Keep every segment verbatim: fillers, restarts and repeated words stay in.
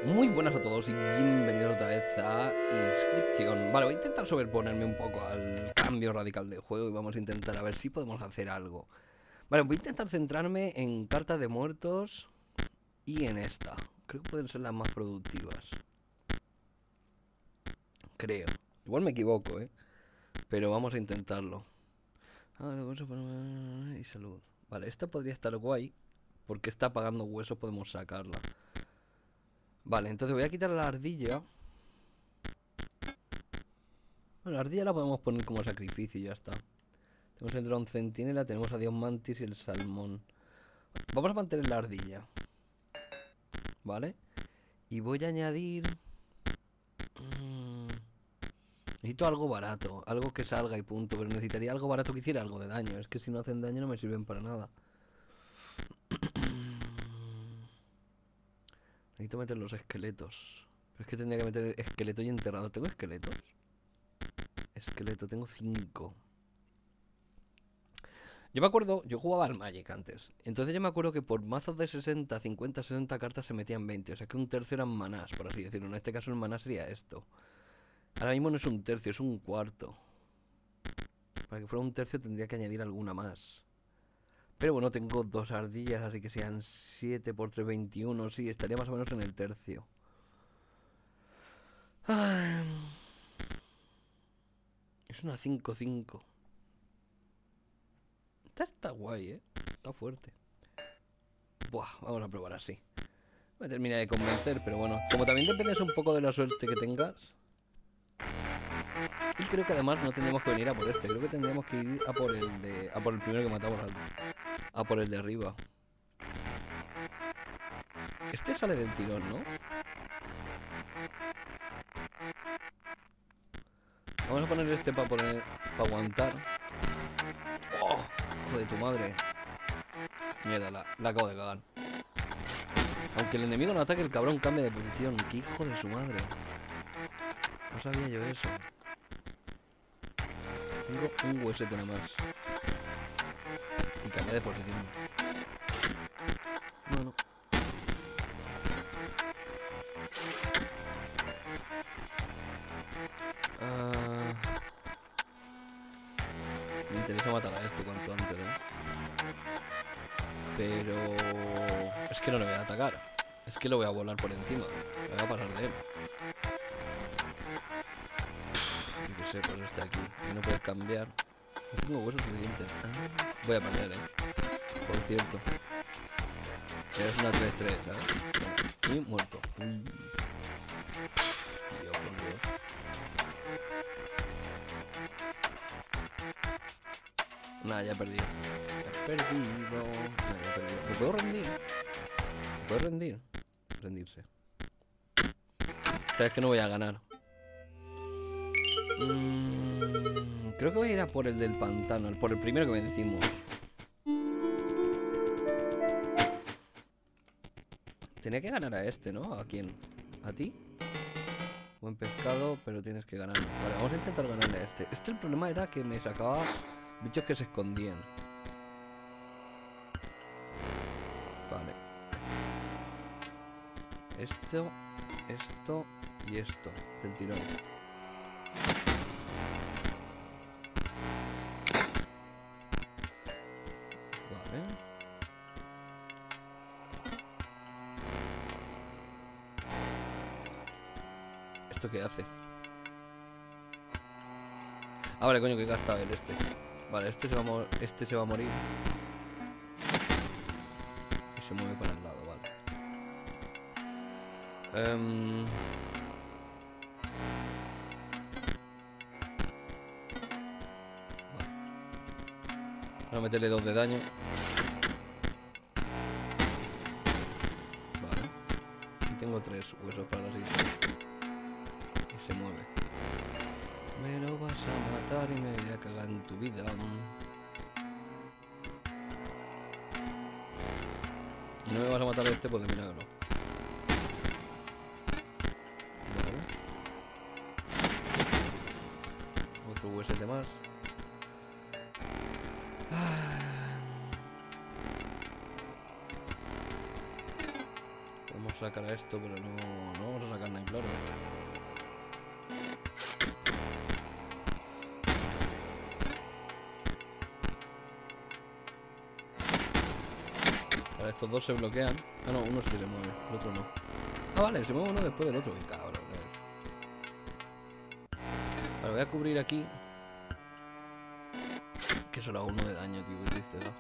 Muy buenas a todos y bienvenidos otra vez a Inscription. Vale, voy a intentar sobreponerme un poco al cambio radical de juego y vamos a intentar a ver si podemos hacer algo. Vale, voy a intentar centrarme en cartas de muertos y en esta. Creo que pueden ser las más productivas. Creo. Igual me equivoco, ¿eh? Pero vamos a intentarlo. Y salud. Vale, esta podría estar guay porque está pagando huesos, podemos sacarla. Vale, entonces voy a quitar la ardilla. Bueno, la ardilla la podemos poner como sacrificio y ya está. Tenemos el dron centinela, tenemos a Dios Mantis y el salmón. Vamos a mantener la ardilla, ¿vale? Y voy a añadir... Mmm, necesito algo barato, algo que salga y punto. Pero necesitaría algo barato que hiciera algo de daño. Es que si no hacen daño no me sirven para nada. Necesito meter los esqueletos. Pero es que tendría que meter esqueleto y enterrado. ¿Tengo esqueletos? Esqueleto, tengo cinco. Yo me acuerdo, yo jugaba al Magic antes. Entonces yo me acuerdo que por mazos de sesenta, cincuenta, sesenta cartas se metían veinte. O sea que un tercio eran manás, por así decirlo. En este caso el maná sería esto. Ahora mismo no es un tercio, es un cuarto. Para que fuera un tercio tendría que añadir alguna más. Pero bueno, tengo dos ardillas, así que sean siete por tres, veintiuno. Sí, estaría más o menos en el tercio. Ay, es una cinco cinco. Esta está guay, ¿eh? Está fuerte. Buah, vamos a probar así. Me termina de convencer, pero bueno, como también dependes un poco de la suerte que tengas. Y creo que además no tendríamos que venir a por este, creo que tendríamos que ir a por el de. A por el primero que matamos, al, a por el de arriba. Este sale del tirón, ¿no? Vamos a poner este para poner. para aguantar. ¡Oh! Hijo de tu madre. Mierda, la, la acabo de cagar. Aunque el enemigo no ataque, el cabrón cambia de posición. ¡Qué hijo de su madre! No sabía yo eso. Tengo un huesete nada más. Y cambia de posición. Bueno. Uh... Me interesa matar a este cuanto antes, ¿eh? Pero... es que no le voy a atacar. Es que lo voy a volar por encima. Me voy a pasar de él. Yo qué sé, por eso está aquí. Y no puedes cambiar. No tengo huesos suficientes. Ah, voy a perder, ¿eh? Por cierto. Es una tres tres, ¿sabes? Y muerto. Uy. Tío, por Dios. Nada, ya he perdido. Ya he perdido. Nada, ya he perdido. ¿Me puedo rendir? ¿Me puedo rendir? Rendirse. O sea, es que no voy a ganar. Mm, creo que voy a ir a por el del pantano, por el primero que vencimos. Tenía que ganar a este, ¿no? ¿A quién? ¿A ti? Buen pescado, pero tienes que ganar. Vale, vamos a intentar ganarle a este. Este el problema era que me sacaba bichos que se escondían. Vale. Esto, esto y esto. Del tirón. Vale. ¿Esto qué hace? Ah, vale, coño, que gasta el este. Vale, este se va a, este se va a morir. Y se mueve para el lado, vale. Um... Vale. Voy a meterle dos de daño. Vale. Y tengo tres huesos para la siguiente. Y se mueve. Me lo vas a matar y me voy a cagar en tu vida. Y no me vas a matar a este, pues de milagro. Vale. Otro U S de más. Vamos a sacar a esto, pero no, no vamos a sacar nada, claro. Ahora estos dos se bloquean. Ah, no, uno sí se mueve, el otro no. Ah, vale, se mueve uno después del otro. Qué cabrón. Vale, voy a cubrir aquí. Que solo hago uno de daño, tío, qué triste, ¿no?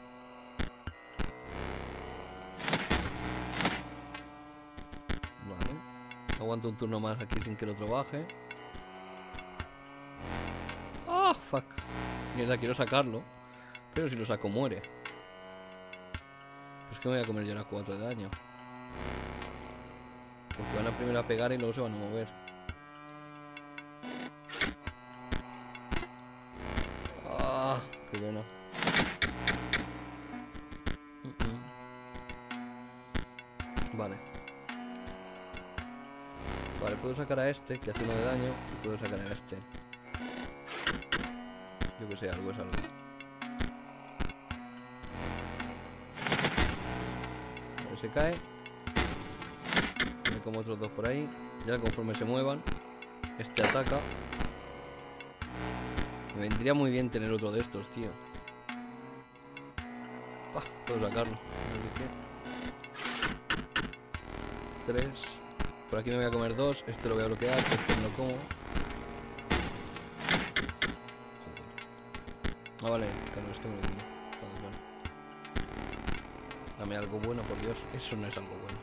Vale. Aguanto un turno más aquí sin que el otro baje. ¡Ah, oh, fuck! Mierda, quiero sacarlo. Pero si lo saco muere. Pues que me voy a comer yo las cuatro de daño. Porque van a primero a pegar y luego se van a mover. ¡Ah! ¡Qué pena! Vale. Vale, puedo sacar a este, que hace uno de daño, y puedo sacar a este. Yo que sé, algo es algo. Vale, se cae. Me como otros dos por ahí. Ya conforme se muevan, este ataca. Me vendría muy bien tener otro de estos, tío. Pah, puedo sacarlo. Tres. Por aquí me voy a comer dos. Este lo voy a bloquear. Este no lo como. Joder. Ah, vale. Claro, este me lo como. Todo claro. Dame algo bueno, por Dios. Eso no es algo bueno.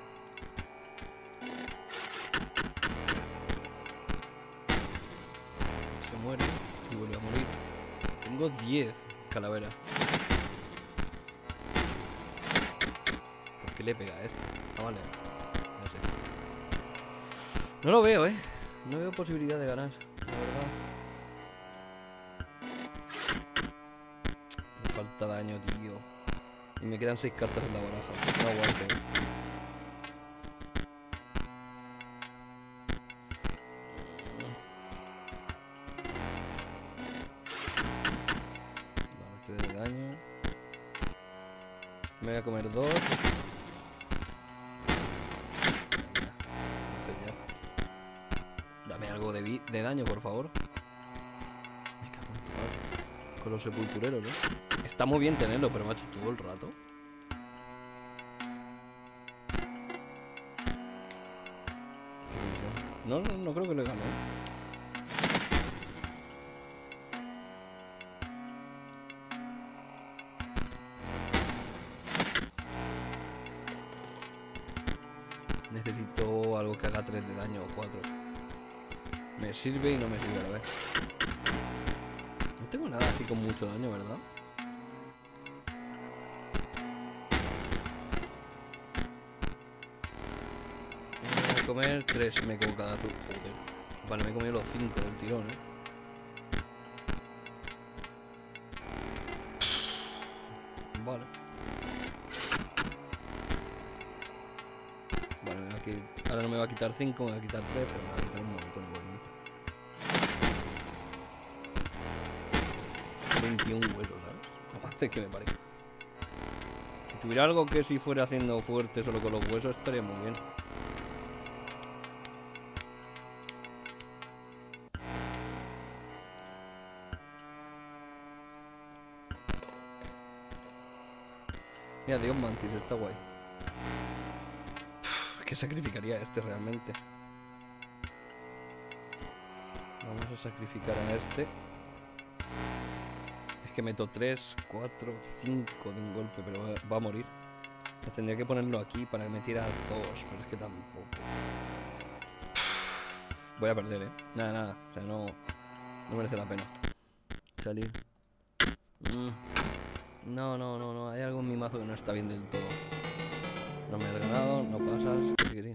Se muere y vuelve a morir. Tengo diez calaveras. ¿Por qué le pega a este? Ah, vale. No sé. No lo veo, eh. No veo posibilidad de ganar, la verdad. Me falta daño, tío. Y me quedan seis cartas en la baraja. No aguanto, eh. Vale, tres de daño. Me voy a comer dos. Dame algo de, de daño, por favor. Me cago en tu padre. Con los sepultureros, ¿eh? Está muy bien tenerlo, pero macho, todo el rato. No, no, no creo que le gane. Necesito algo que haga tres de daño o cuatro. Me sirve y no me sirve a la vez. No tengo nada así con mucho daño, ¿verdad? Voy a comer tres, me como cada turno. Joder. Vale, me he comido los cinco del tirón, ¿eh? Vale. Vale, me va a quitar... ahora no me va a quitar cinco, me va a quitar tres, pero me va a quitar un montón igualmente. veintiún huesos, ¿sabes? No hace que me parezca. Si tuviera algo que si fuera haciendo fuerte solo con los huesos estaría muy bien. Mira, Dios Mantis, está guay. Uf, ¿qué sacrificaría este realmente? Vamos a sacrificar a este. Es que meto tres, cuatro, cinco de un golpe, pero va, va a morir. Tendría que ponerlo aquí para que me tira dos, pero es que tampoco. Voy a perder, eh. Nada, nada. O sea, no, no merece la pena salir. Mm. No, no, no, no. Hay algo en mi mazo que no está bien del todo. No me has ganado, no pasas. Sí que sí.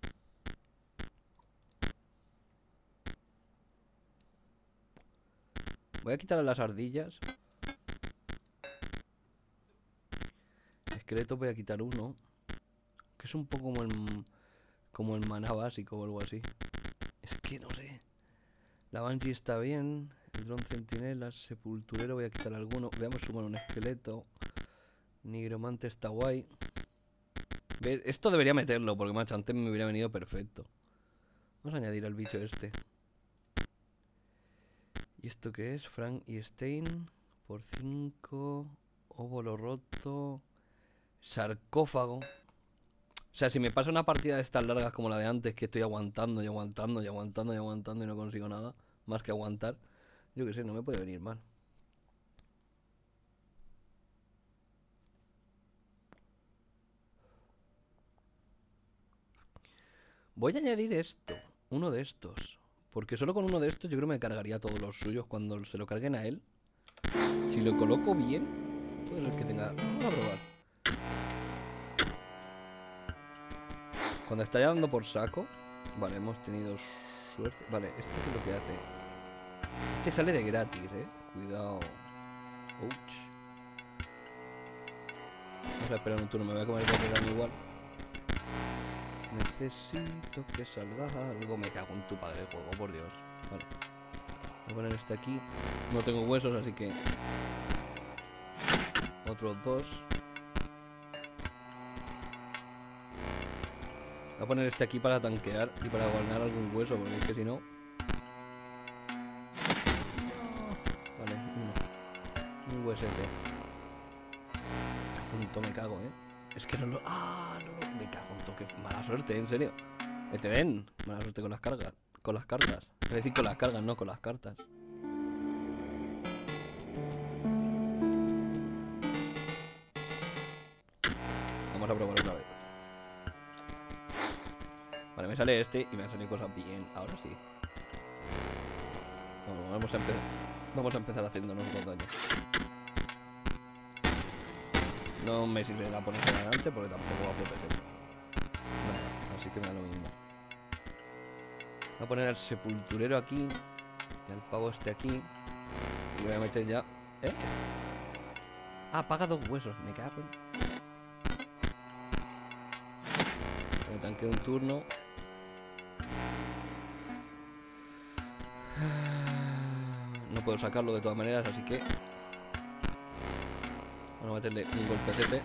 Voy a quitar las ardillas. Esqueleto voy a quitar uno. Que es un poco como el, como el maná básico o algo así. Es que no sé. La Banshee está bien. El dron centinela, sepulturero voy a quitar alguno. Veamos sumar un esqueleto. Nigromante está guay. ¿Ves? Esto debería meterlo, porque macho, antes me hubiera venido perfecto. Vamos a añadir al bicho este. ¿Y esto qué es? Frank y Stein. Por cinco. Óvulo roto. Sarcófago. O sea, si me pasa una partida de estas largas como la de antes, que estoy aguantando y aguantando y aguantando y aguantando y no consigo nada más que aguantar, yo qué sé, no me puede venir mal. Voy a añadir esto, uno de estos. Porque solo con uno de estos yo creo que me cargaría todos los suyos cuando se lo carguen a él. Si lo coloco bien, puede ser que tenga... Vamos a probar. Cuando está ya dando por saco... Vale, hemos tenido suerte. Vale, ¿este qué es lo que hace? Este sale de gratis, eh. Cuidado. Ouch. Vamos a esperar un turno, me voy a comer el daño igual. Necesito que salga algo. Me cago en tu padre el juego, por Dios. Vale. Voy a poner este aquí. No tengo huesos, así que... Otros dos. Voy a poner este aquí para tanquear y para ganar algún hueso, porque es que si no... Vale, uno. Un huesete. Junto me cago, eh. Es que no lo... ¡Ah! No lo... Me cago en toque. Mala suerte, en serio. Que te den. Mala suerte con las cargas. Con las cartas. Es decir, con las cargas, no con las cartas. Vamos a probar otra vez. Vale, me sale este y me han salido cosas bien. Ahora sí. Bueno, vamos a empezar. Vamos a empezar haciéndonos dos daños. No me sirve la ponerse adelante porque tampoco va a proteger. Nada, así que me da lo mismo. Voy a poner al sepulturero aquí. Y al pavo este aquí. Y voy a meter ya... ¿Eh? Ah, paga dos huesos. Me cago en... Me tanqueo un turno. No puedo sacarlo de todas maneras, así que... Vamos a meterle un golpecete.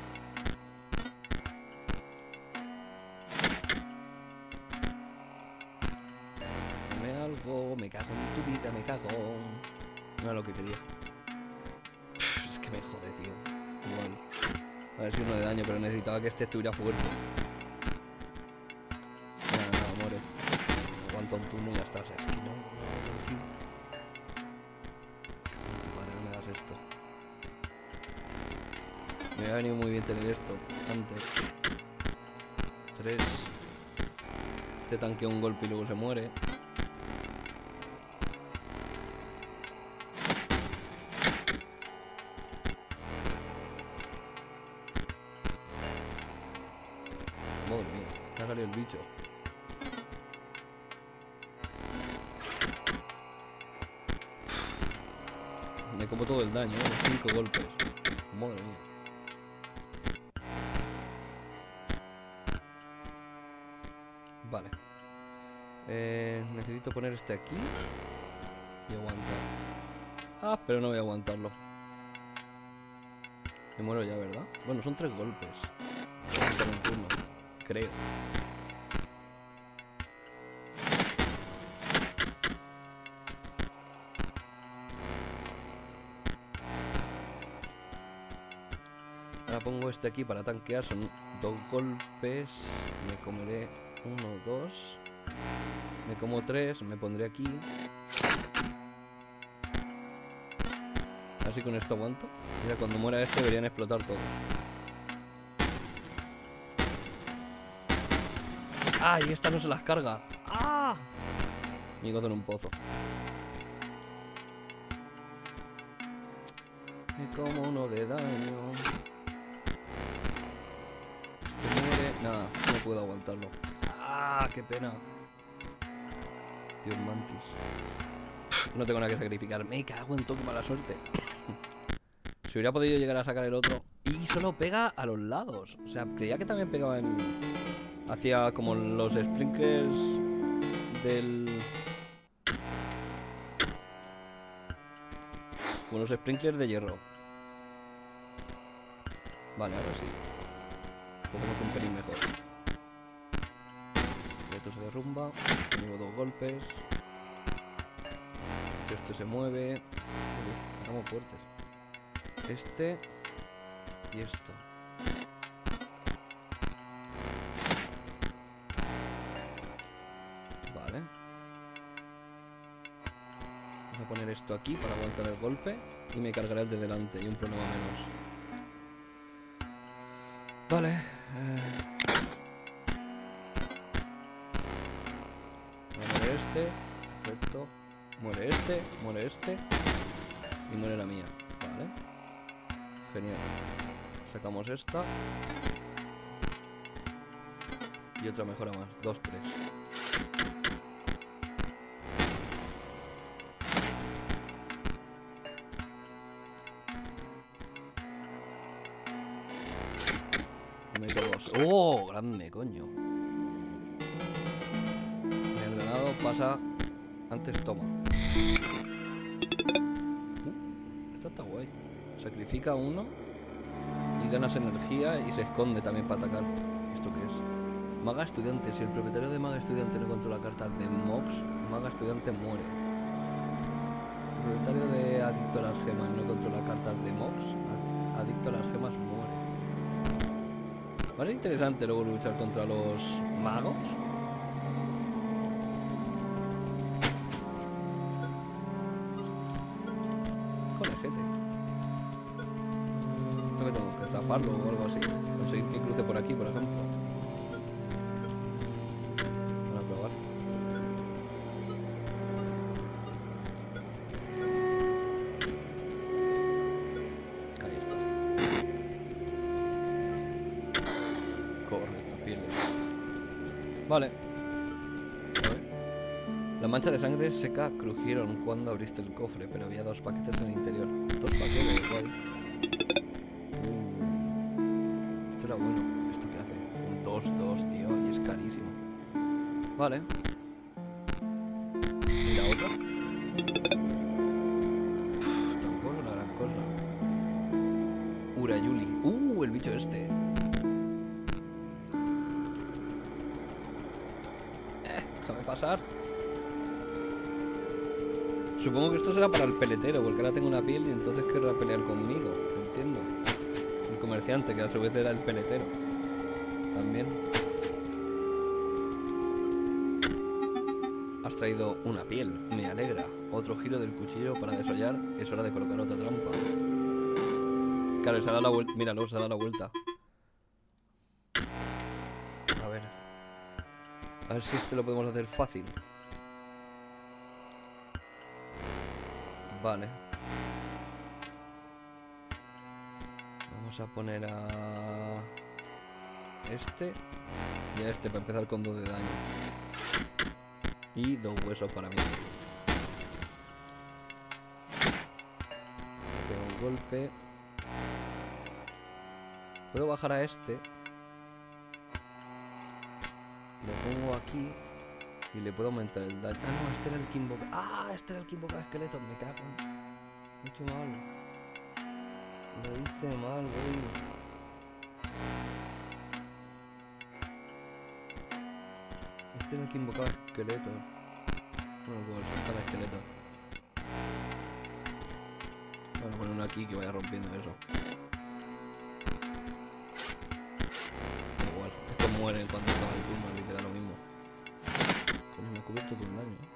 Dame algo, me cago en tu vida, me cago. No era lo que quería. Es que me jode, tío. Igual. A ver si uno de daño, pero necesitaba que este estuviera fuerte. Nada, nada, muere. Aguanta un turno y ya está. O sea, es que no, no, no, no. Vale, no me das esto. Me ha venido muy bien tener esto antes. Tres. Este tanquea un golpe y luego se muere. Madre mía, me ha salido el bicho. Me como todo el daño, ¿eh? Cinco golpes. Madre mía. Vale. Eh, necesito poner este aquí y aguantar. Ah, pero no voy a aguantarlo. Me muero ya, ¿verdad? Bueno, son tres golpes. Voy a aguantar un turno, creo. Ahora pongo este aquí para tanquear. Son dos golpes. Me comeré uno, dos. Me como tres, me pondré aquí. Así con esto aguanto. Ya cuando muera este deberían explotar todos. ¡Ah! Y esta no se las carga. ¡Ah! Me gozo en un pozo. Me como uno de daño. Este muere. Nada, no puedo aguantarlo. ¡Ah! ¡Qué pena! Dios mantis. No tengo nada que sacrificar. Me cago en todo, qué mala suerte. Si hubiera podido llegar a sacar el otro. Y solo pega a los lados. O sea, creía que también pegaba en... Hacía como los sprinklers del... Como los sprinklers de hierro. Vale, ahora sí. Hacemos un pelín mejor. Esto se derrumba. Tengo dos golpes. Este se mueve. Uy, estamos fuertes. Este y esto. Vale. Vamos a poner esto aquí para aguantar el golpe y me cargaré el de delante y un problema menos. Vale. Eh... Muere este. Perfecto. Muere este. Muere este. Y muere la mía. Vale. Genial. Sacamos esta. Y otra mejora más. Dos, tres. Me quedo dos. ¡Oh! Grande, coño. El ganado pasa. Antes toma. Uh, esto está guay. Sacrifica uno. Y ganas energía y se esconde también para atacar. ¿Esto qué es? Maga estudiante. Si el propietario de Maga estudiante no controla cartas de Mox, Maga estudiante muere. El propietario de Adicto a las gemas no controla cartas de Mox, Adicto a las gemas muere. Va a ser interesante luego luchar contra los magos. Conejete. Esto que tengo que atraparlo o algo así. Conseguir que cruce por aquí, por ejemplo. Para probar. Ahí está. Correcto, pieles. Vale. A ver. La mancha de sangre seca crujieron cuando abriste el cofre, pero había dos paquetes en el interior. Dos paquetes, guay. Uh, esto era bueno. ¿Esto qué hace? Un dos dos, tío, y es carísimo. Vale. ¿Y la otra? Uf, tampoco es una gran cosa. Urayuli. Uh, el bicho este. Eh, déjame pasar. Supongo que esto será para el peletero, porque ahora tengo una piel y entonces querrá pelear conmigo. Entiendo. El comerciante, que a su vez era el peletero. También. Has traído una piel, me alegra. Otro giro del cuchillo para desollar. Es hora de colocar otra trampa. Claro, se ha dado la vuelta. Míralo, se ha dado la vuelta. A ver. A ver si este lo podemos hacer fácil. Vale. Vamos a poner a este y a este para empezar con dos de daño. Y dos huesos para mí. Pego un golpe. Puedo bajar a este. Lo pongo aquí. Y le puedo aumentar el daño. Ah, no, este era el que invoca. Ah, este era el que invoca esqueletos. Me cago. Mucho mal. Lo hice mal, güey. Este era el que invocaba esqueletos. Bueno, puedo soltar esqueletos. Voy a poner uno aquí que vaya rompiendo eso. Da igual. Estos mueren cuando acaba el turno, le queda lo mismo. Me he cubierto todo el daño.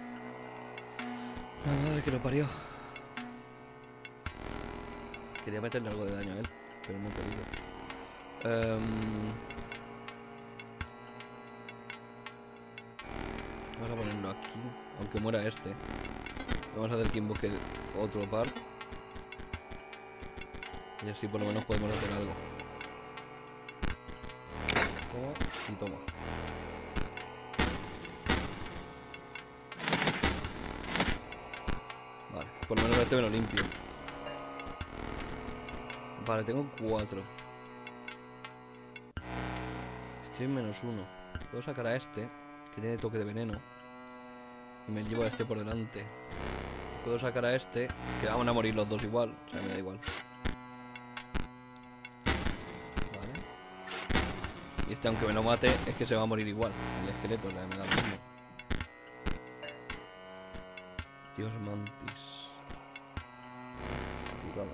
La madre que lo parió. Quería meterle algo de daño a él, pero no he podido. Um... Vamos a ponerlo aquí, aunque muera este. Vamos a hacer que invoque otro par. Y así por lo menos podemos hacer algo. Toma y toma. Por lo menos este me lo limpio. Vale, tengo cuatro. Estoy en menos uno. Puedo sacar a este, que tiene toque de veneno. Y me llevo a este por delante. Puedo sacar a este, que van a morir los dos igual. O sea, me da igual. Vale. Y este, aunque me lo mate, es que se va a morir igual. El esqueleto, o sea, me da lo mismo. Dios mantis. Putada.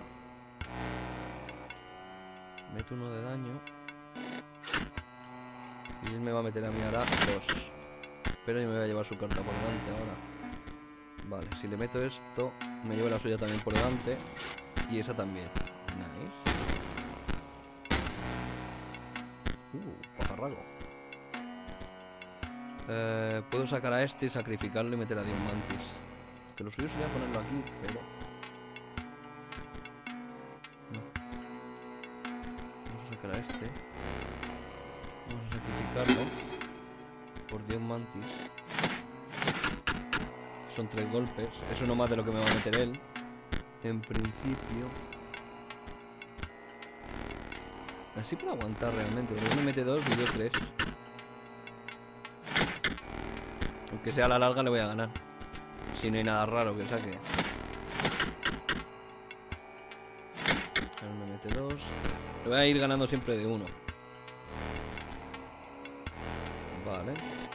Meto uno de daño. Y él me va a meter a mí ahora dos. Pero yo me voy a llevar su carta por delante ahora. Vale, si le meto esto, me llevo la suya también por delante. Y esa también. Nice. Uh, pajarraco. Eh, puedo sacar a este y sacrificarlo y meter a Dios mantis. Que lo suyo sería ponerlo aquí, pero... no. Vamos a sacar a este. Vamos a sacrificarlo por Dios mantis. Son tres golpes. Es uno más de lo que me va a meter él. En principio. Así puedo aguantar realmente. Porque él me mete dos y yo tres. Aunque sea a la larga le voy a ganar. Si no hay nada raro que saque. Ahora me mete dos. Le voy a ir ganando siempre de uno. Vale.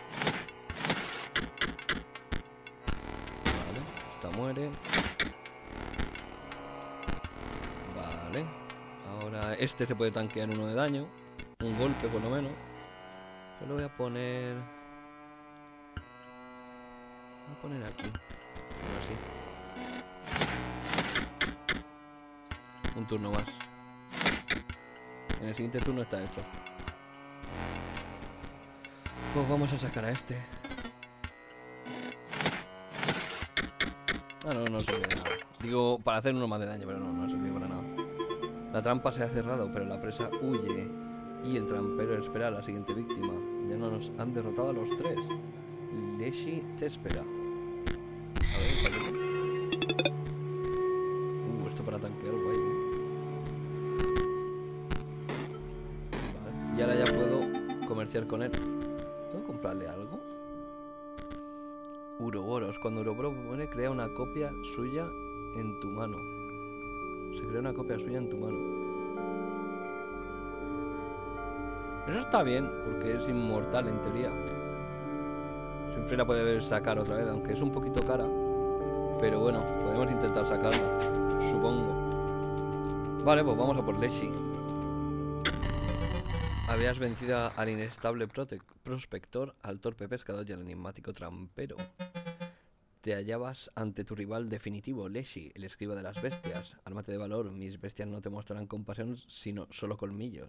Vale. Esta muere. Vale. Ahora este se puede tanquear uno de daño. Un golpe por lo menos. Yo lo voy a poner... voy a poner aquí. Así. Un turno más. En el siguiente turno está hecho. Pues vamos a sacar a este. Ah, no, no sirve de nada. Digo, para hacer uno más de daño, pero no, no sirve para nada. La trampa se ha cerrado, pero la presa huye. Y el trampero espera a la siguiente víctima. Ya no nos han derrotado a los tres. Leshy te espera. A ver, ¿está aquí? Uh, esto para tanquear, guay, ¿eh? Vale. Y ahora ya puedo comerciar con él. ¿Puedo comprarle algo? Uroboros. Cuando Uroboros muere, crea una copia suya en tu mano. Se crea una copia suya en tu mano. Eso está bien, porque es inmortal en teoría. Siempre la puede sacar otra vez, aunque es un poquito cara. Pero bueno, podemos intentar sacarla, supongo. Vale, pues vamos a por Leshy. Habías vencido al inestable prospector, al torpe pescador y al enigmático trampero. Te hallabas ante tu rival definitivo, Leshy, el escriba de las bestias. Ármate de valor, mis bestias no te mostrarán compasión, sino solo colmillos.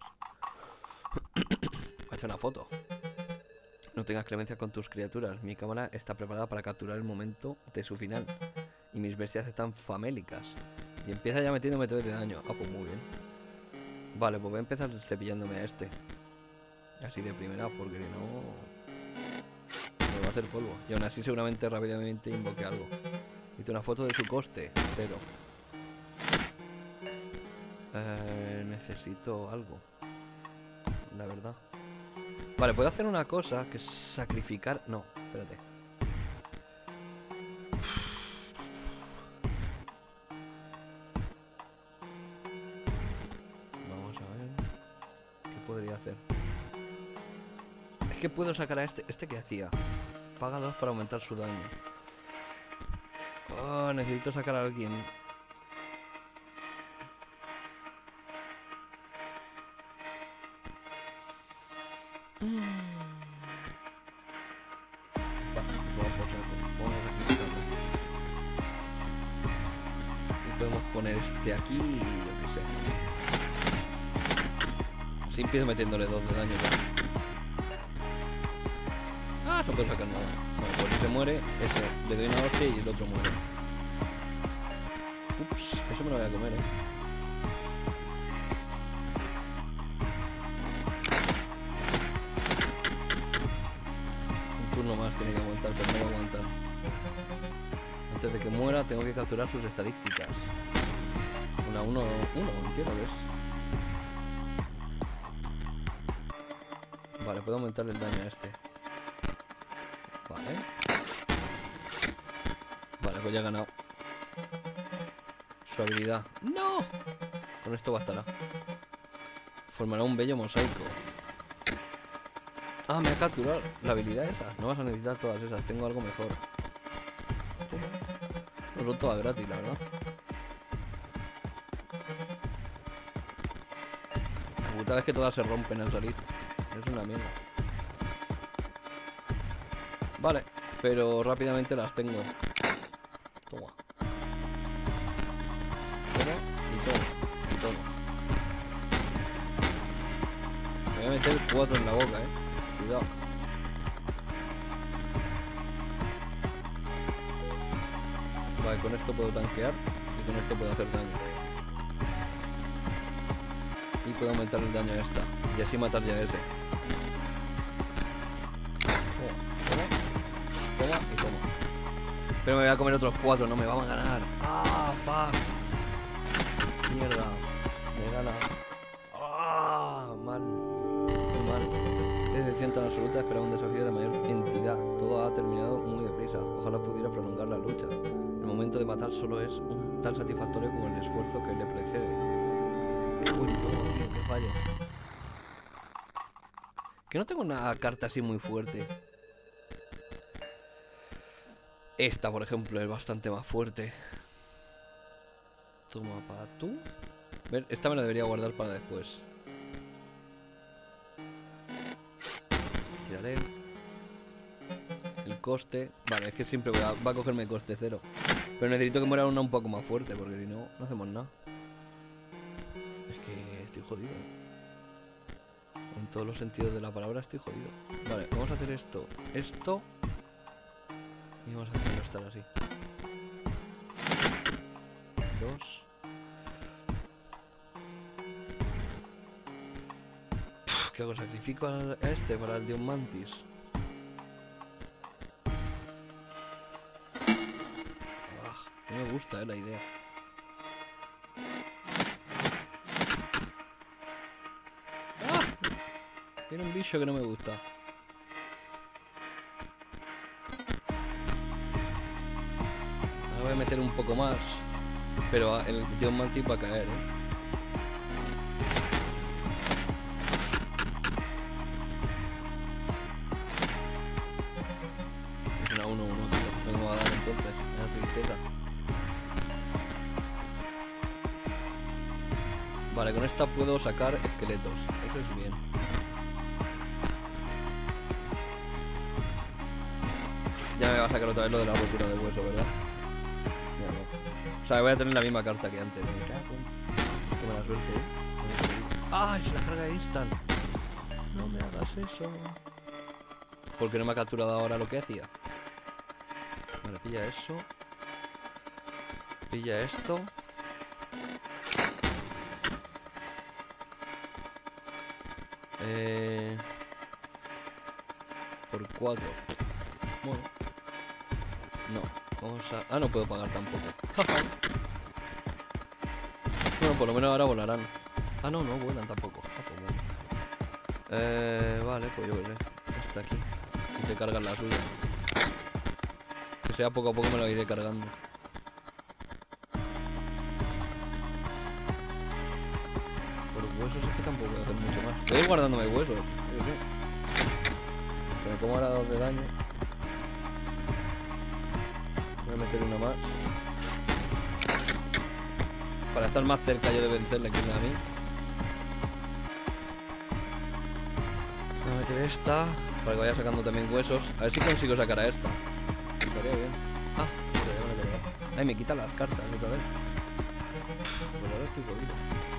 Ha hecho una foto. No tengas clemencia con tus criaturas. Mi cámara está preparada para capturar el momento de su final. Y mis bestias están famélicas. Y empieza ya metiéndome tres de daño. Ah, pues muy bien. Vale, pues voy a empezar cepillándome a este. Así de primera, porque si no... me va a hacer polvo. Y aún así seguramente rápidamente invoque algo. Hice una foto de su coste. Cero. Eh, necesito algo. La verdad. Vale, puedo hacer una cosa, que es sacrificar... no, espérate. Vamos a ver... ¿qué podría hacer? Es que puedo sacar a este... ¿Este qué hacía? Paga dos para aumentar su daño. Oh, necesito sacar a alguien... podemos poner este aquí y yo qué sé. Así empiezo metiéndole dos de daño ya. Ah, no puedo sacar nada. Bueno, pues ese muere, ese le doy una hostia y el otro muere. Ups, eso me lo voy a comer, eh. Un turno más tiene que aguantar, pero no va a aguantar. Antes de que muera tengo que capturar sus estadísticas. Una uno, uno, entiendo que es. Vale, puedo aumentarle el daño a este. Vale. Vale, pues ya he ganado. Su habilidad. ¡No! Con esto bastará. Formará un bello mosaico. Ah, me ha capturado la habilidad esa. No vas a necesitar todas esas. Tengo algo mejor. No son todas gratis, la verdad. La puta vez que todas se rompen al salir. Es una mierda. Vale, pero rápidamente las tengo. Toma. Toma y toma. Y toma. Me voy a meter cuatro en la boca, eh. Cuidado. Vale, con esto puedo tanquear y con esto puedo hacer daño. Y puedo aumentar el daño a esta. Y así matar ya a ese. Toma, toma, toma y toma. Pero me voy a comer otros cuatro, no me van a ganar. Ah, fuck. Mierda. Me gana. Ah, mal. Muy mal. Es decisión tan absoluta, esperaba un desafío de mayor entidad. Todo ha terminado muy deprisa. Ojalá pudiera prolongar la lucha. El momento de matar solo es un tan satisfactorio como el esfuerzo que le precede. Uy, no, tío, que fallo. Que no tengo una carta así muy fuerte. Esta, por ejemplo, es bastante más fuerte. Toma para tú. Ver, esta me la debería guardar para después. Tiraré el coste. Vale, es que siempre voy a, va a cogerme coste cero. Pero necesito que muera una un poco más fuerte, porque si no, no hacemos nada. Es que estoy jodido. En todos los sentidos de la palabra estoy jodido. Vale, vamos a hacer esto. Esto. Y vamos a hacerlo estar así. Dos. Pff, ¿qué hago? ¿Sacrifico a este para el Dion Mantis? Ah, no me gusta, eh, la idea. ¡Ah! Tiene un bicho que no me gusta. Ahora voy a meter un poco más. Pero el Dion Mantis va a caer, eh. Es una uno uno, tío. No me va a dar entonces. Es una tristeza. Vale, con esta puedo sacar esqueletos. Eso es bien. Ya me va a sacar otra vez lo de la rotura del hueso, ¿verdad? Ya no. O sea, voy a tener la misma carta que antes. Qué mala suerte, ¿eh? ¡Ay! Se la carga instant. No me hagas eso. Porque no me ha capturado ahora lo que hacía. Vale, pilla eso. Pilla esto. Eh... Por cuatro. Bueno. No. Vamos a... Ah, no puedo pagar tampoco. Bueno, por lo menos ahora volarán. Ah, no, no vuelan tampoco. Ah, pues bueno. Eh... Vale, pues yo veré. Está aquí. Y te cargan la suya. Que sea poco a poco me lo iré cargando. Por huesos es que tampoco voy a hacer mucho más. Estoy guardándome huesos. Yo sé. Pero como ahora dos de daño. Voy a meter una más. Para estar más cerca yo de vencerle que a mí. Voy a meter esta. Para que vaya sacando también huesos. A ver si consigo sacar a esta. Estaría bien. Ah, pues ya me he cargado. Ay, me quita las cartas otra vez. Pues ahora estoy jodido.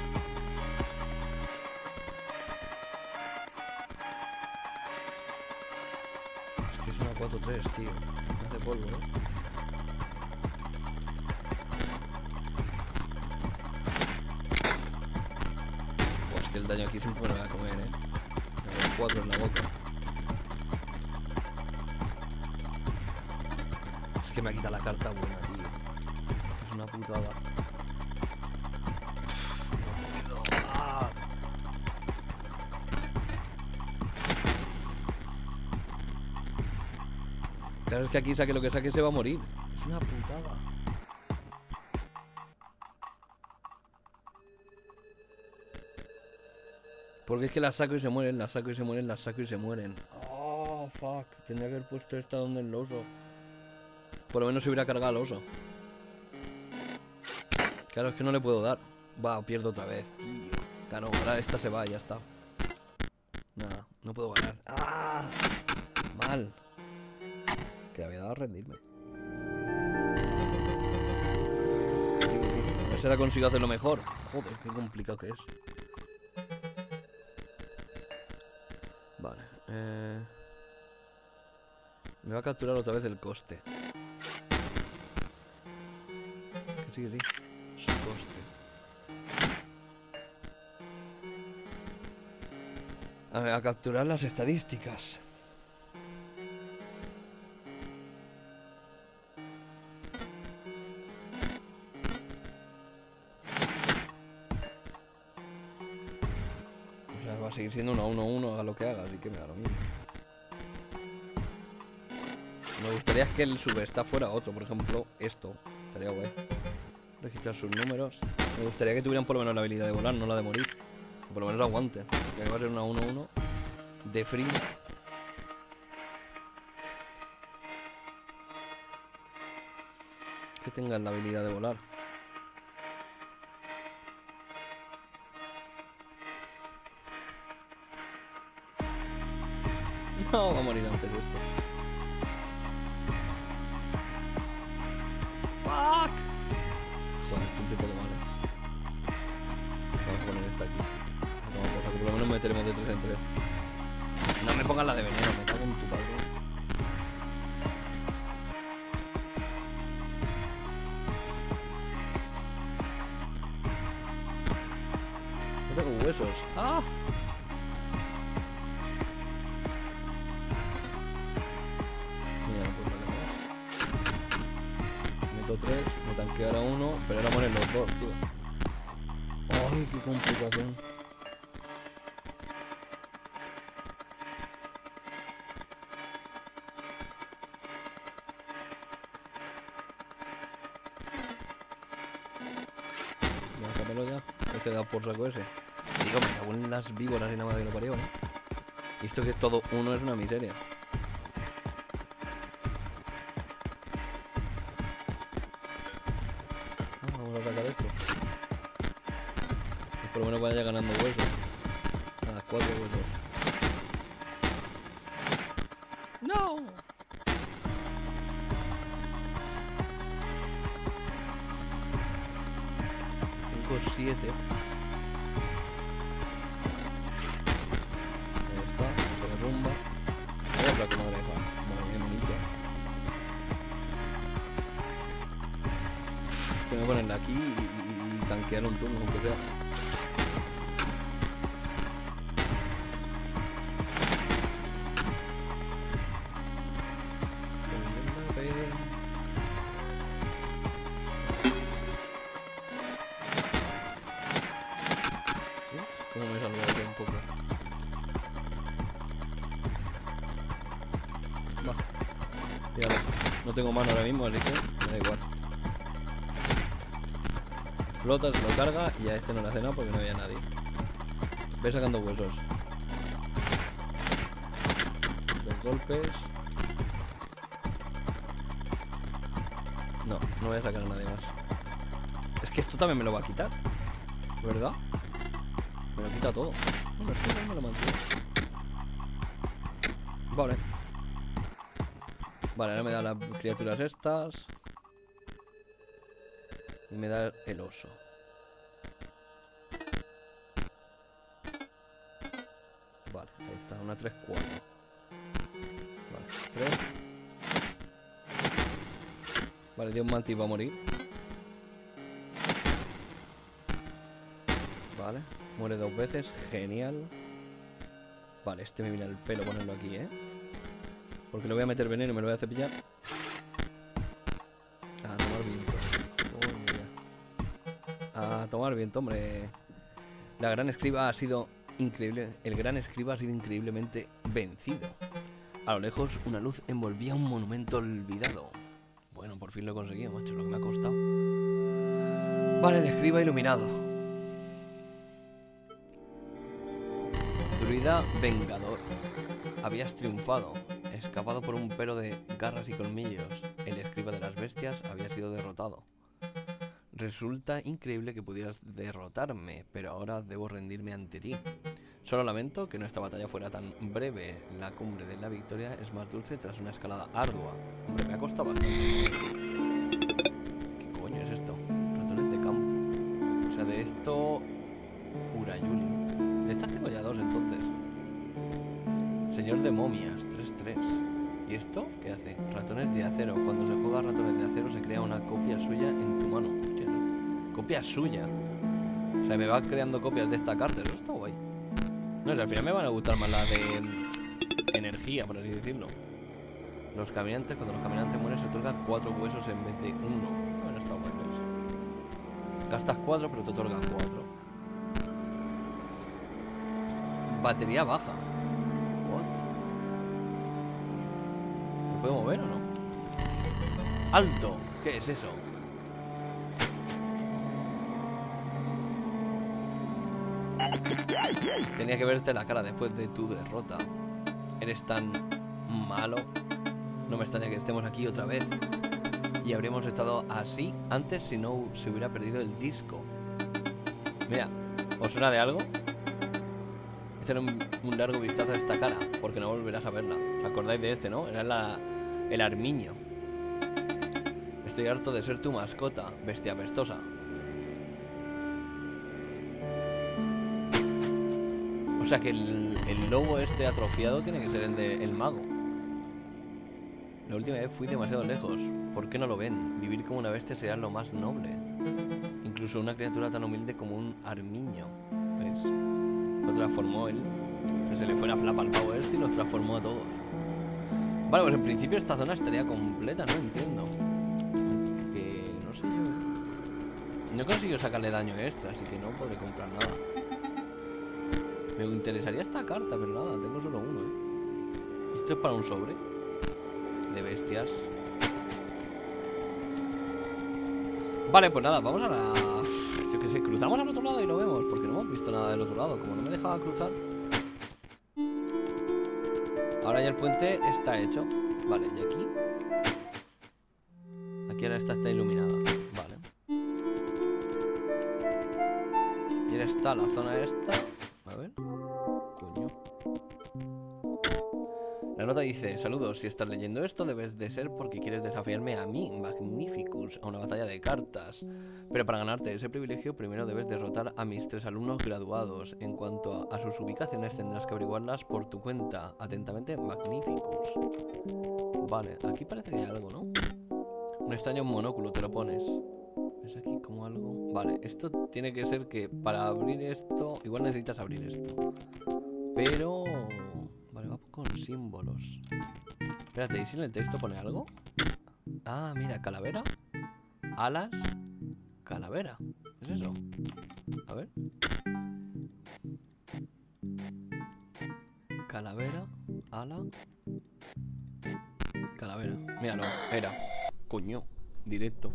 Es que es una cuatro tres, tío. Me hace polvo, ¿eh? Pues que el daño aquí siempre me lo voy a comer, ¿eh? Me voy cuatro en la boca. Es que me quita la carta buena, tío. Es una putada. No puedo. ¡Ah! Claro, es que aquí saque lo que saque se va a morir. Es una putada. Porque es que las saco y se mueren, las saco y se mueren, las saco y se mueren. Fuck, tendría que haber puesto esta donde el oso. Por lo menos se hubiera cargado al oso. Claro, es que no le puedo dar. Va, pierdo otra vez, tío. Claro, ahora esta se va y ya está. Nada, no puedo ganar. ¡Ah! Mal. Que había dado a rendirme. A ver si ahora consigo hacerlo mejor. Joder, qué complicado que es. Vale. Eh... Me va a capturar otra vez el coste. Que sí, que sí. Su coste. A ver, a capturar las estadísticas. O sea, va a seguir siendo uno a uno uno, haga lo que haga, así que me da lo mismo. Me gustaría que el subesta fuera otro, por ejemplo, esto. Estaría guay. Registrar sus números. Me gustaría que tuvieran por lo menos la habilidad de volar, no la de morir. O por lo menos aguanten. Ya que va a ser una uno uno de free. Que tengan la habilidad de volar. No, va a morir antes de esto. Fuck. Joder, siempre todo mal, ¿eh? Vamos a poner esta aquí. Vamos a que por lo menos meteremos de tres en tres. No me pongas la de veneno, me cago en tu padre. No tengo huesos. ¡Ah! Mira, no puedo sacar más. Meto tres, me tanqueo ahora uno, pero ahora mueren los dos, tío. ¡Ay, qué complicación! Déjamelo ya. He quedado por saco ese. Digo, me cago en las víboras y nada más que lo parió, ¿no? Y esto que es todo uno es una miseria. Ah, vamos a sacar esto. Que por lo menos vaya ganando huesos. A las cuatro huesos. ¡No! siete. Ahí está, se derrumba. Otra que madre deja. Madre mía, bonita. Tengo que ponerla aquí y, y, y tanquear un turno, aunque sea. ¿Cómo me salgo aquí un poco? Va. Fíjate, no tengo mano ahora mismo, así que me da igual. Explota, se lo carga y a este no le hace nada porque no había nadie. Ve sacando huesos. Dos golpes. No, no voy a sacar a nadie más. Es que esto también me lo va a quitar, ¿verdad? Me lo quita todo. Bueno, es que no me lo mantiene. Vale. Vale, ahora me da las criaturas estas. Y me da el oso. Vale, ahí está, una tres cuatro. Vale, tres. Vale, dio un mantis, va a morir. Vale, muere dos veces, genial. Vale, este me viene al pelo ponerlo aquí, ¿eh? Porque le voy a meter veneno y me lo voy a cepillar. A tomar viento. Oh, mira. A tomar viento, hombre. La gran escriba ha sido increíble. El gran escriba ha sido increíblemente vencido. A lo lejos, una luz envolvía un monumento olvidado. Bueno, por fin lo he conseguido, macho, lo que me ha costado. Vale, el escriba iluminado. Druida vengador. Habías triunfado. escapado por un pelo de garras y colmillos, el escriba de las bestias había sido derrotado. Resulta increíble que pudieras derrotarme, pero ahora debo rendirme ante ti. Solo lamento que nuestra batalla fuera tan breve. La cumbre de la victoria es más dulce tras una escalada ardua. Hombre, me ha costado bastante. ¿Qué coño es esto? Ratones de campo. O sea, de esto... Urayuli. De estas tengo ya dos, entonces. Señor de momias, tres tres. ¿Y esto qué hace? Ratones de acero. Cuando se juega ratones de acero se crea una copia suya en tu mano. Hostia, ¿no? Copia suya. O sea, me va creando copias de esta carta. Eso está guay. No sé, al final me van a gustar más las de energía, por así decirlo. Los caminantes, cuando los caminantes mueren se otorgan cuatro huesos en vez de uno. Bueno, está bueno eso. Gastas cuatro, pero te otorgan cuatro. Batería baja. What? ¿Me puedo mover o no? ¡Alto! ¿Qué es eso? Tenía que verte la cara después de tu derrota. Eres tan malo. No me extraña que estemos aquí otra vez. Y habríamos estado así antes si no se hubiera perdido el disco. Mira, ¿os suena de algo? Hacer un, un largo vistazo a esta cara, porque no volverás a verla. ¿Os acordáis de este, no? Era la, el armiño. Estoy harto de ser tu mascota, bestia apestosa. O sea que el, el lobo este atrofiado tiene que ser el de el mago. La última vez fui demasiado lejos. ¿Por qué no lo ven? Vivir como una bestia sería lo más noble. Incluso una criatura tan humilde como un armiño. ¿Veis? Lo transformó él. Que se le fue la flapa al pavo este y los transformó a todos. Vale, pues en principio esta zona estaría completa, no entiendo. Aunque no sé yo. No he conseguido sacarle daño extra, así que no podré comprar nada. Me interesaría esta carta, pero nada, tengo solo uno, ¿eh? Esto es para un sobre de bestias. Vale, pues nada, vamos a la... Yo que sé, cruzamos al otro lado y lo vemos, porque no hemos visto nada del otro lado. Como no me dejaba cruzar. Ahora ya el puente está hecho. Vale, y aquí Aquí ahora esta está iluminada. Vale. Y ahora está la zona esta. A ver. Coño. La nota dice: saludos, si estás leyendo esto debes de ser porque quieres desafiarme a mí, Magnificus, a una batalla de cartas. Pero para ganarte ese privilegio primero debes derrotar a mis tres alumnos graduados. En cuanto a, a sus ubicaciones tendrás que averiguarlas por tu cuenta. Atentamente, Magnificus. Vale, aquí parece que hay algo, ¿no? Un extraño monóculo, te lo pones. ¿Es aquí como algo? Vale, esto tiene que ser que para abrir esto igual necesitas abrir esto. Pero... Vale, va con símbolos. Espérate, ¿y si en el texto pone algo? Ah, mira, calavera. Alas. Calavera. ¿Es eso? A ver. Calavera. Ala. Calavera. Míralo. Era. Coño. Directo.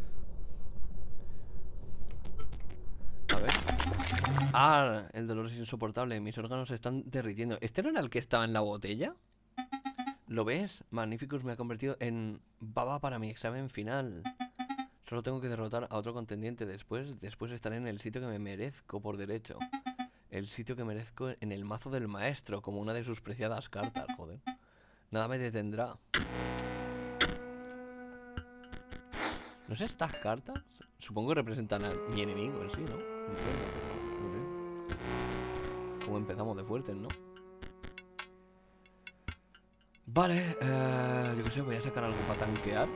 A ver. Ah, el dolor es insoportable. Mis órganos se están derritiendo. ¿Este no era el que estaba en la botella? ¿Lo ves? Magnificus me ha convertido en baba para mi examen final. Solo tengo que derrotar a otro contendiente. Después, después estaré en el sitio que me merezco por derecho. El sitio que merezco en el mazo del maestro, como una de sus preciadas cartas, joder. Nada me detendrá. No sé, estas cartas supongo que representan a mi enemigo en sí, ¿no? Entiendo, no sé. Como empezamos de fuertes, ¿no? Vale, eh, yo qué sé, voy a sacar algo para tanquear.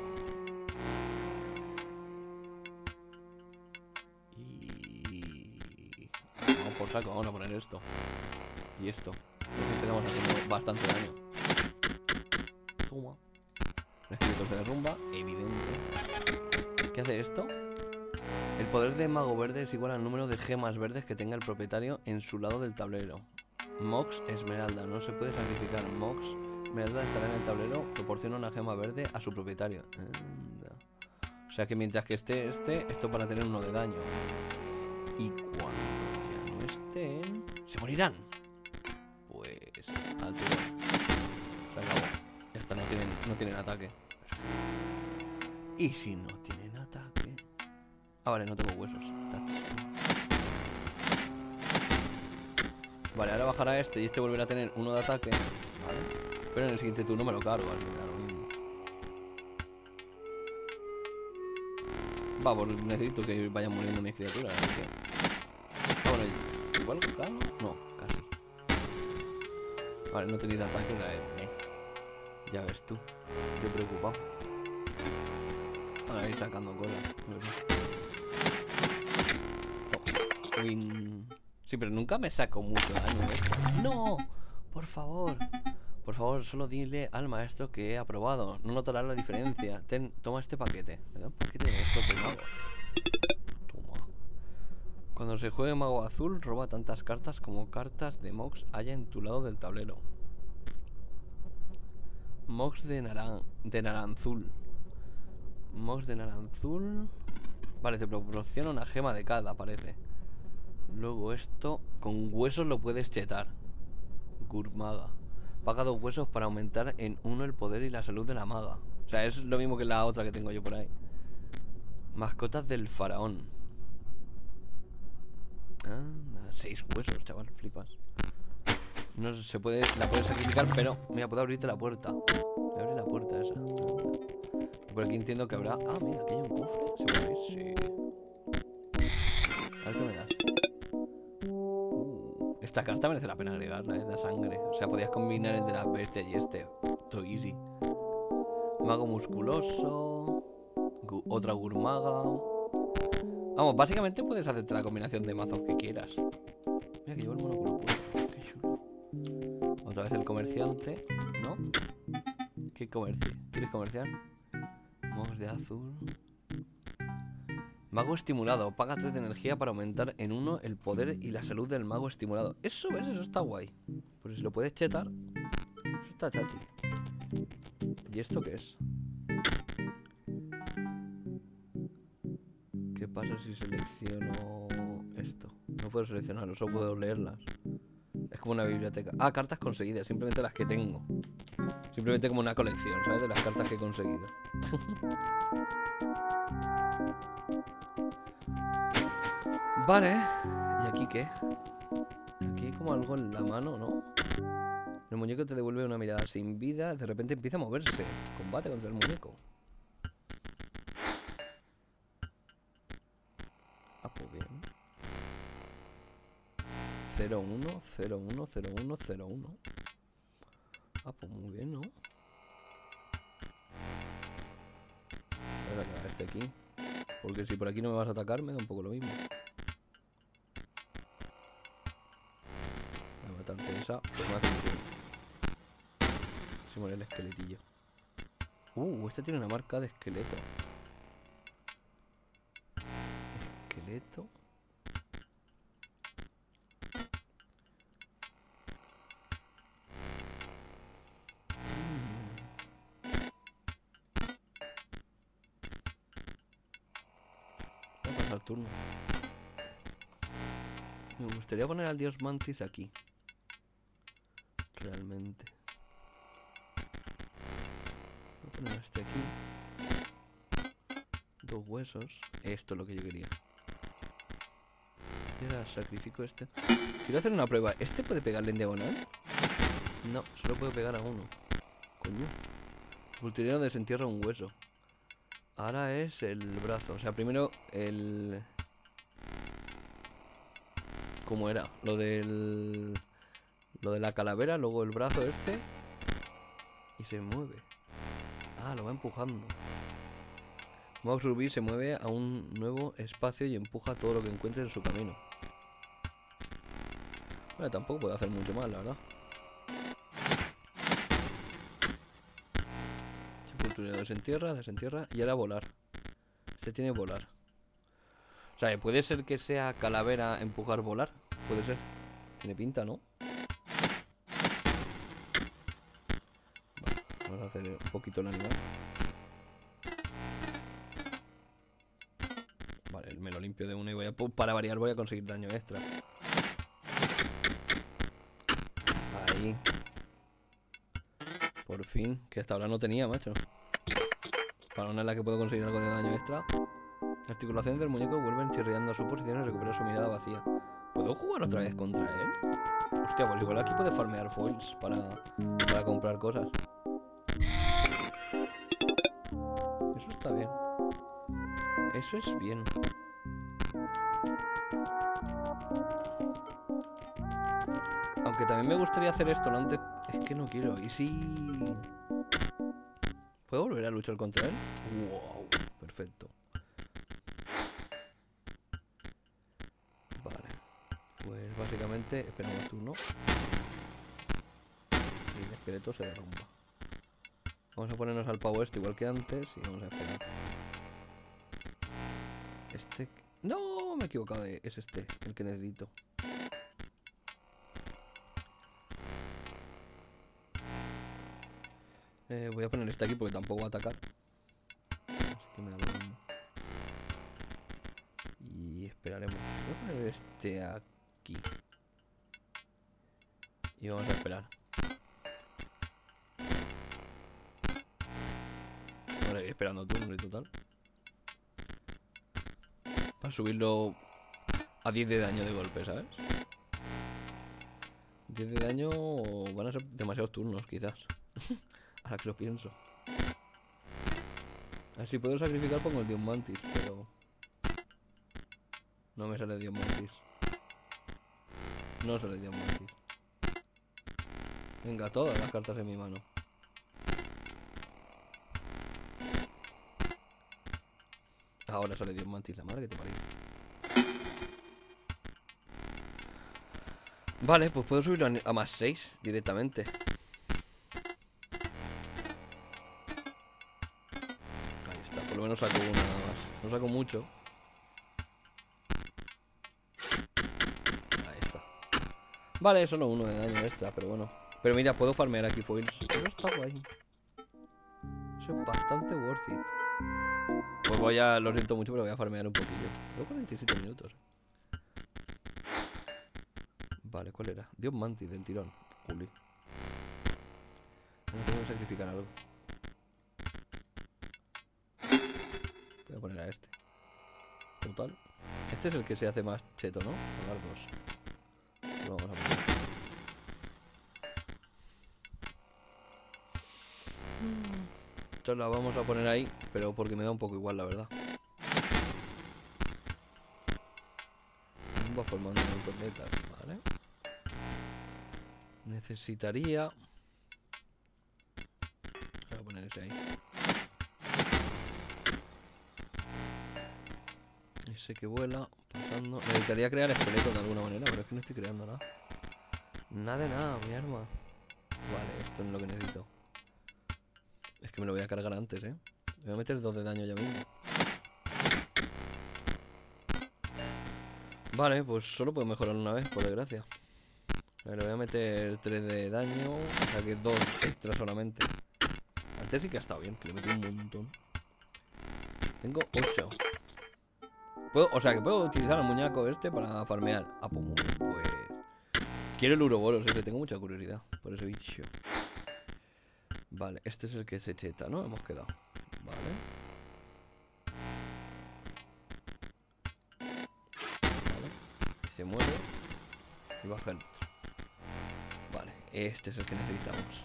Y... Vamos por saco, vamos a poner esto. Y esto. Entonces empezamos haciendo bastante daño. Toma. El esqueleto se derrumba, evidente. ¿Qué hace esto? El poder de Mago Verde es igual al número de gemas verdes que tenga el propietario en su lado del tablero. Mox Esmeralda. No se puede sacrificar. Mox Esmeralda estará en el tablero. Proporciona una gema verde a su propietario. Anda. O sea que mientras que esté este, esto para tener uno de daño. Y cuando ya no estén, se morirán. Pues... al tiro. Se acabó. está, no tienen, no tienen ataque. Y si no tienen ataque... Ah, vale, no tengo huesos. Está. Vale, ahora bajará este y este volverá a tener uno de ataque. Vale. Pero en el siguiente turno me lo cargo, así que me da lo mismo. Va, pues necesito que vayan muriendo mis criaturas, así que... Ah, bueno, igual gano. No, casi. Vale, no tenéis ataque, la eh. Ya ves tú. Yo preocupado. Ahora ir sacando cosas. Win. Sí, pero nunca me saco mucho daño, ¿eh? ¡No! Por favor. Por favor, solo dile al maestro que he aprobado. No notará la diferencia. Ten, toma este paquete. ¿Me da un paquete de estos de mago? Toma. Cuando se juegue mago azul, roba tantas cartas como cartas de Mox haya en tu lado del tablero. Mox de naran de naranzul. Mox de naranzul. Vale, te proporciona una gema de cada, parece. Luego esto, con huesos lo puedes chetar. Gurmaga. Paga dos huesos para aumentar en uno el poder y la salud de la maga. O sea, es lo mismo que la otra que tengo yo por ahí. Mascotas del faraón. Ah, seis huesos, chaval, flipas. No se puede, la puedes sacrificar, pero mira, puedo abrirte la puerta. Me abre la puerta esa. Por aquí entiendo que habrá... Ah, mira, aquí hay un cofre. ¿Se puede abrir? Sí. A ver qué me das. Uh, esta carta merece la pena agregarla, ¿eh? Da sangre. O sea, podías combinar el de la bestia y este. Todo easy. Mago musculoso. Gu otra gurmaga. Vamos, básicamente puedes hacerte la combinación de mazos que quieras. Mira que llevo el monóculo puesto. Qué chulo. Otra vez el comerciante. ¿No? ¿Qué comercio? ¿Quieres comerciar? Magos de azul. Mago estimulado. Paga tres de energía para aumentar en uno el poder y la salud del mago estimulado. Eso, ¿ves? Eso está guay. Pues si lo puedes chetar. Eso está chachi. ¿Y esto qué es? ¿Qué pasa si selecciono esto? No puedo seleccionarlo, solo puedo leerlas. Es como una biblioteca. Ah, cartas conseguidas, simplemente las que tengo. Simplemente como una colección, ¿sabes? De las cartas que he conseguido. Vale. ¿Y aquí qué? Aquí hay como algo en la mano, ¿no? El muñeco te devuelve una mirada sin vida. De repente empieza a moverse. Combate contra el muñeco. Ah, pues bien. cero uno, cero uno, cero uno, cero uno. Ah, pues muy bien, ¿no? Ahora que este aquí. Porque si por aquí no me vas a atacar, me da un poco lo mismo. Voy a matarte esa, pues me hace bien. Se muere el esqueletillo. Uh, este tiene una marca de esqueleto. Esqueleto. Al turno. Me gustaría poner al dios Mantis aquí. Realmente. Voy a poner este aquí. Dos huesos. Esto es lo que yo quería. Y ahora sacrifico este. Quiero hacer una prueba. ¿Este puede pegarle en diagonal? No, solo puedo pegar a uno. Coño. Ulterior desentierra un hueso. Ahora es el brazo. O sea, primero el... ¿Cómo era? Lo del... Lo de la calavera, luego el brazo este. Y se mueve. Ah, lo va empujando. Mox Rubí se mueve a un nuevo espacio y empuja todo lo que encuentre en su camino. Bueno, tampoco puede hacer mucho más, la verdad. Sepultura, desentierra, desentierra. Y ahora volar. Se tiene que volar. O sea, puede ser que sea calavera empujar volar. Puede ser. Tiene pinta, ¿no? Vale, vamos a hacer un poquito el animal. Vale, me lo limpio de una y voy a... Para variar voy a conseguir daño extra. Ahí. Por fin, que hasta ahora no tenía, macho. Para una en la que puedo conseguir algo de daño extra. La articulación del muñeco vuelven chirriando a su posición y recupera su mirada vacía. ¿Puedo jugar otra vez contra él? Hostia, pues igual aquí puede farmear foils para, para comprar cosas. Eso está bien. Eso es bien. Aunque también me gustaría hacer esto, ¿no? Antes... Es que no quiero. ¿Y si...? ¿Puedo volver a luchar contra él? Wow, perfecto. Vale. Pues básicamente esperamos turno. Y el esqueleto se derrumba. Vamos a ponernos al pavo este igual que antes y vamos a esperar. Este... No, me he equivocado de... Es este, el que necesito. Eh, voy a poner este aquí porque tampoco va a atacar. Así que me da lo mismo. Y esperaremos. Voy a poner este aquí. Y vamos a esperar. Ahora voy esperando turno y total. Para subirlo a diez de daño de golpe, ¿sabes? diez de daño van a ser demasiados turnos, quizás. Ahora que lo pienso. Así puedo sacrificar pongo el Dios Mantis, pero... No me sale Dios Mantis. No sale Dios Mantis. Venga, todas las cartas en mi mano. Ahora sale Dios Mantis, la madre que te parió. Vale, pues puedo subirlo a más seis directamente. Ahí está, por lo menos saco una nada más. No saco mucho. Ahí está. Vale, solo uno de daño extra, pero bueno. Pero mira, puedo farmear aquí foils. Eso está guay. Eso es bastante worth it. Pues voy a, lo siento mucho, pero voy a farmear un poquillo. Tengo cuarenta y siete minutos. Vale, ¿cuál era? Dios Mantis del tirón. Juli. No tengo que sacrificar algo. Voy a poner a este. Total. Este es el que se hace más cheto, ¿no? Pagar dos. Lo vamos a poner. Entonces la vamos a poner ahí, pero porque me da un poco igual, la verdad. Va formando un montón de tal, ¿vale? Necesitaría... Voy a poner ese ahí. Ese que vuela, pasando... Necesitaría crear esqueletos de alguna manera, pero es que no estoy creando nada. Nada de nada, mi arma. Vale, esto es lo que necesito. Es que me lo voy a cargar antes, ¿eh? Voy a meter dos de daño ya mismo. Vale, pues solo puedo mejorar una vez, por desgracia. Le voy a meter tres de daño, o sea que dos extra solamente. Antes sí que ha estado bien, que le metí un montón. Tengo ocho. Puedo, o sea que puedo utilizar el muñeco este para farmear. Ah, pues, pues... Quiero el Uroboros ese, tengo mucha curiosidad por ese bicho. Vale, este es el que se cheta, ¿no? Hemos quedado. Vale. Vale. Se mueve. Y baja el otro. Vale, este es el que necesitamos.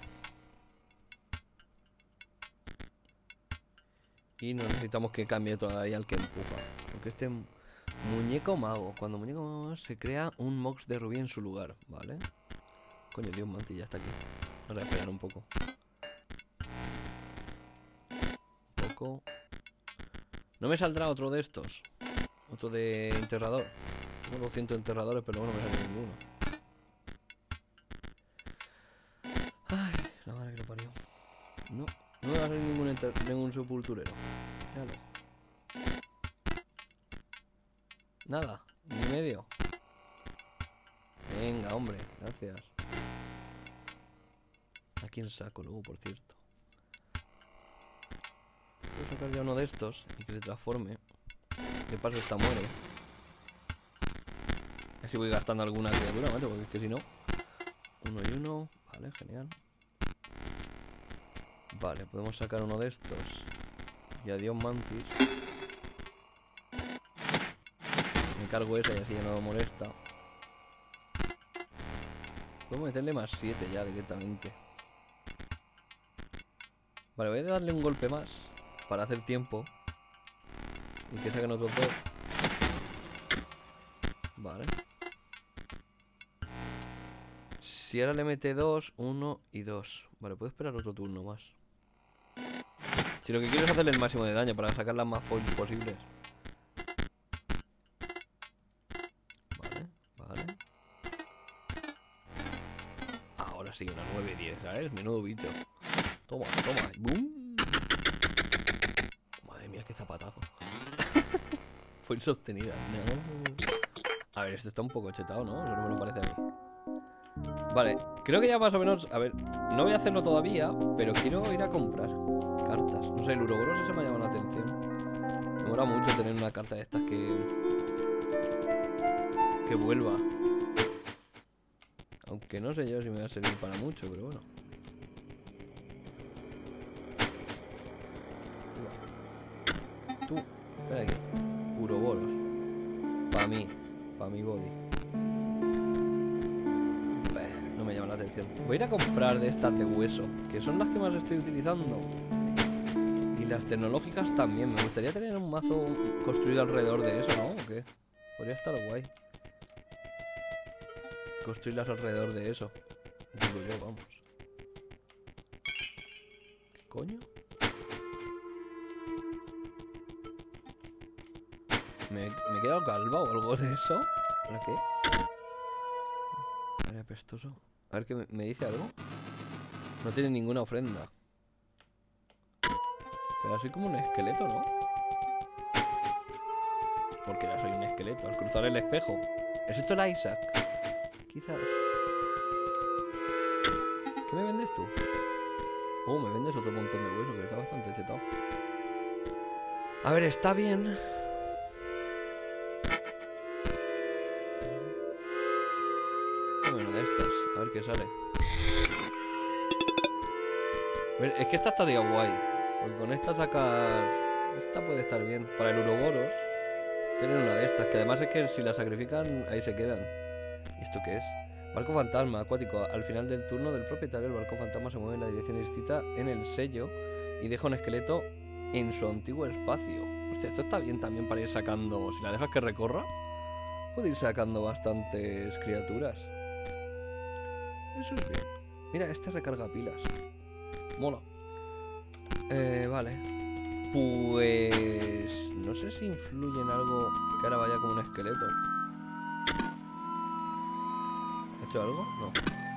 Y no necesitamos que cambie todavía al que empuja. Porque este muñeco mago, cuando muñeco mago se crea un mox de rubí en su lugar, ¿vale? Coño, Dios Mantis ya está aquí. Vamos a esperar un poco. Un poco. ¿No me saldrá otro de estos? Otro de enterrador. Tengo doscientos enterradores, pero no me sale ninguno. Ay, la madre que lo parió. No, no me va a salir ningún, enter ningún sepulturero. Míralo. Nada, ni medio. Venga, hombre, gracias. ¿A quién saco luego, por cierto? Voy a sacar ya uno de estos y que se transforme. De paso esta muere. Así voy gastando alguna criatura, ¿vale? Porque es que si no... Uno y uno. Vale, genial. Vale, podemos sacar uno de estos. Y adiós mantis. Me cargo esa y así ya no me molesta. Podemos meterle más siete ya directamente. Vale, voy a darle un golpe más para hacer tiempo. Y que saquen otros dos. Vale. Si ahora le mete dos, uno y dos. Vale, puedo esperar otro turno más. Si lo que quiero es hacerle el máximo de daño para sacar las más foils posibles. Vale, vale. Ahora sí, una nueve diez, ¿sabes? Menudo bicho. Toma, toma. ¡Bum! Madre mía, qué zapatazo. Foil sostenida. No. A ver, esto está un poco chetado, ¿no? Eso no me lo parece a mí. Vale, creo que ya más o menos... A ver, no voy a hacerlo todavía, pero quiero ir a comprar cartas. No sé, el Uroboros ese me ha llamado la atención. Me mola mucho tener una carta de estas que... que vuelva. Aunque no sé yo si me va a servir para mucho, pero bueno. Tú, espera aquí. Uroboros. Para mí, para mi body. No me llama la atención. Voy a ir a comprar de estas de hueso, que son las que más estoy utilizando. Y las tecnológicas también. Me gustaría tener un mazo construido alrededor de eso, ¿no? ¿O qué? Podría estar guay construirlas alrededor de eso. Digo yo, vamos. ¿Qué coño? ¿Me, me he quedado calva o algo de eso? ¿Para qué? Vale, apestoso. A ver, ¿qué me, me dice algo? No tiene ninguna ofrenda. Pero soy como un esqueleto, ¿no? Porque ya soy un esqueleto al cruzar el espejo. ¿Es esto el Isaac? Quizás. ¿Qué me vendes tú? Oh, me vendes otro montón de hueso, que está bastante chetado. A ver, está bien. Dame una de estas, a ver qué sale. A ver, es que esta estaría guay. Porque con esta sacas... Esta puede estar bien. Para el Uroboros, tienen una de estas. Que además es que si la sacrifican, ahí se quedan. ¿Y esto qué es? Barco fantasma acuático. Al final del turno del propietario, el barco fantasma se mueve en la dirección inscrita en el sello y deja un esqueleto en su antiguo espacio. Hostia, esto está bien también para ir sacando... Si la dejas que recorra, puede ir sacando bastantes criaturas. Eso es bien. Mira, este recarga pilas. Mola. Eh, vale. Pues... No sé si influye en algo que ahora vaya como un esqueleto. ¿Ha hecho algo? No.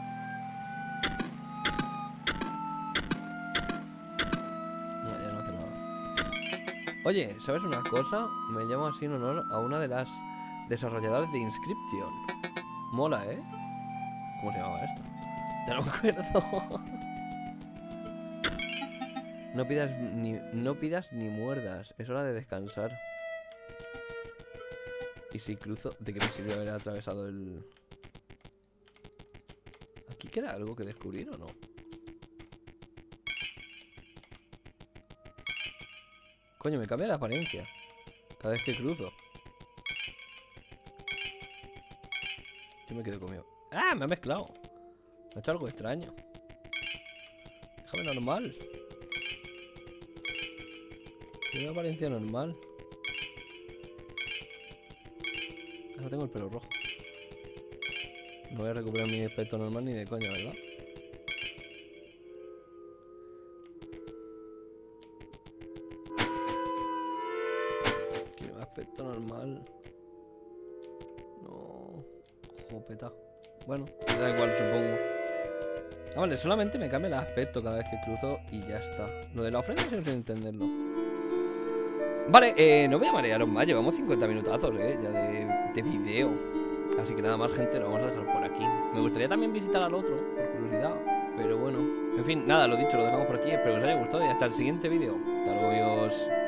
No, ya no hace nada. Oye, ¿sabes una cosa? Me llamo así en honor a una de las desarrolladoras de Inscription. Mola, ¿eh? ¿Cómo se llamaba esto? Ya no me acuerdo. No pidas ni, no pidas ni muerdas. Es hora de descansar. Y si cruzo... ¿De qué me sirve haber atravesado el...? ¿Aquí queda algo que descubrir o no? Coño, me cambia la apariencia cada vez que cruzo. Yo me quedo conmigo. ¡Ah! Me ha mezclado. Me ha hecho algo extraño. Déjame normal. Tiene una apariencia normal. Ahora tengo el pelo rojo. No voy a recuperar mi aspecto normal ni de coña, ¿verdad? Quiero un aspecto normal. No. Jopeta. Bueno, me da igual, supongo. Ah, vale, solamente me cambia el aspecto cada vez que cruzo y ya está. Lo de la ofrenda sigo sin entenderlo. Vale, eh, no voy a marearos más. Llevamos cincuenta minutazos, eh, ya de, de video. Así que nada más, gente, lo vamos a dejar por aquí. Me gustaría también visitar al otro, por curiosidad. Pero bueno, en fin, nada, lo dicho, lo dejamos por aquí. Espero que os haya gustado y hasta el siguiente vídeo. Hasta luego, amigos.